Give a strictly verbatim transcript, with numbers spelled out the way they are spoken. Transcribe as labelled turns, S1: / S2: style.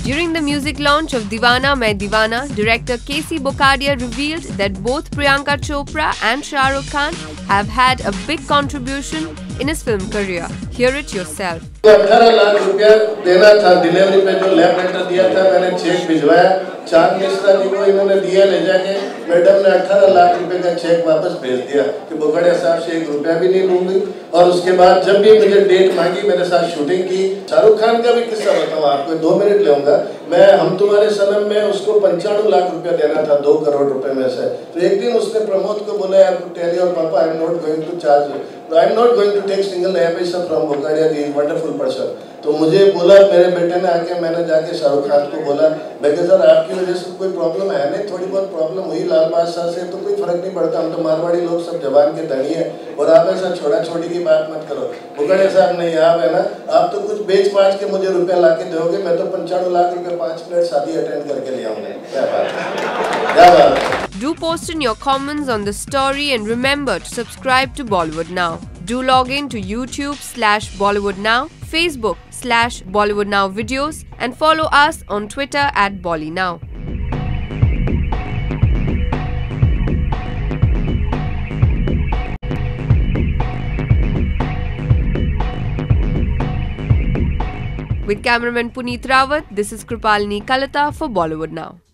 S1: During the music launch of Deewana Main Deewana, director K C Bokadia revealed that both Priyanka Chopra and Shah Rukh Khan have had a big contribution in his film career. Hear it yourself.
S2: अठारह लाख रुपया देना था delivery पे, जो lab letter दिया था मैंने check भिजवाया, चांद मिश्रा जी को इन्होंने दिया ले जाके, मैडम ने अठारह लाख रुपए का चेक वापस भेज दिया कि बोकाडिया साहब से एक रुपया भी नहीं लूंगी। और उसके बाद जब भी मुझे डेट मांगी मेरे साथ शूटिंग की। शाहरुख खान का भी किस्सा बताऊँ आपको, दो मिनट लूंगा मैं। हम तुम्हारे सनम में उसको पंचानवे लाख रुपया देना था दो करोड़ रुपए में से। तो एक दिन उसने प्रमोद को बोला यार tell your papa I am not going to charge, I am not going to take single paisa from Bokadia, the wonderful person. तो मुझे बोला मेरे बेटे ने आके, मैंने जाके शाहरुख खान को बोला मैं कहा सर आपकी वजह से कोई प्रॉब्लम है नहीं, थोड़ी बहुत प्रॉब्लम हुई लाल बादशाह से तो कोई फर्क नहीं पड़ता, हम तो मारवाड़ी लोग सब जवान के धनी है और आप ऐसा छोड़ा छोड़ी की बात मत करो। बोकाडिया साहब नहीं, आप है ना, आप तो कुछ बेच बाच के मुझे रुपया ला के दोगे, मैं तो पंचानवे लाख रुपये पाँच मिनट शादी अटेंड करके ले आऊंगा। क्या बात है, क्या बात है।
S1: Do post in your comments on the story and remember to subscribe to Bollywood Now. Do log in to YouTube slash Bollywood Now, Facebook slash Bollywood Now videos and follow us on Twitter at Bolly Now. With cameraman Puneet Rawat, this is Kripalini Kalata for Bollywood Now.